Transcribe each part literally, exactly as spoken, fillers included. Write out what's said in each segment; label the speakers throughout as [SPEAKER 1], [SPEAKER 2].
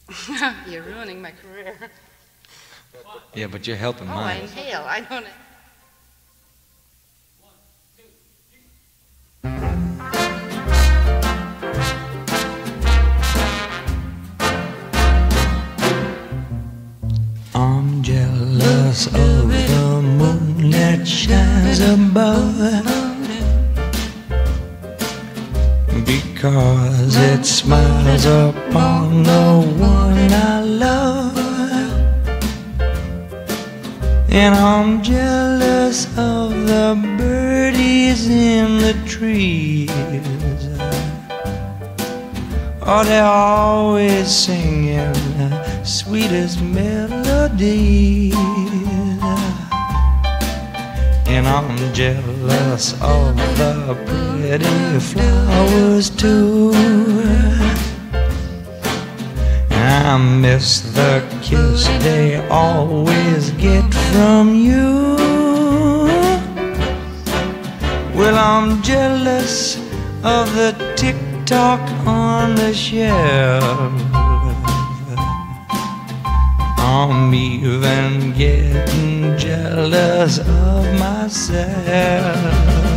[SPEAKER 1] You're ruining my career.
[SPEAKER 2] Yeah, but you're helping
[SPEAKER 1] oh,
[SPEAKER 2] mine.
[SPEAKER 1] I inhale. I don't.
[SPEAKER 2] I'm jealous of the moon that shines above, because it smiles upon the one I love. And I'm jealous of the birdies in the trees. Oh, they're always singing the sweetest melodies. And I'm jealous of the pretty flowers too. I miss the kiss they always get from you. Well, I'm jealous of the tick-tock on the shelf. I'm even getting jealous of myself.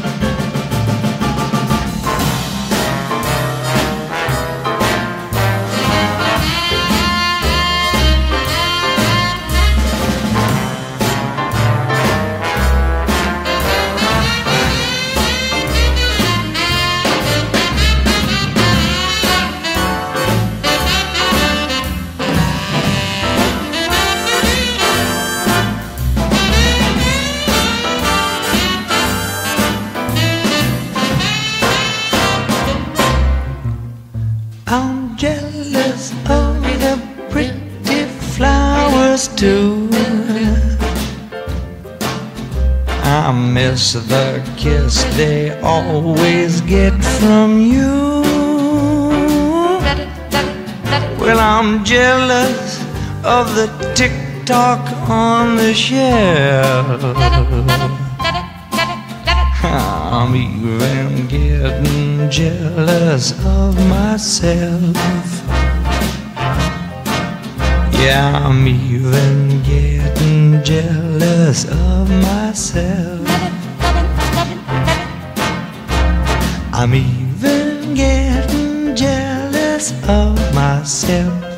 [SPEAKER 2] I'm jealous of the pretty flowers too. I miss the kiss they always get from you. Well, I'm jealous of the tick-tock on the shelf. I'm even getting jealous of myself. Yeah, I'm even getting jealous of myself. I'm even getting jealous of myself.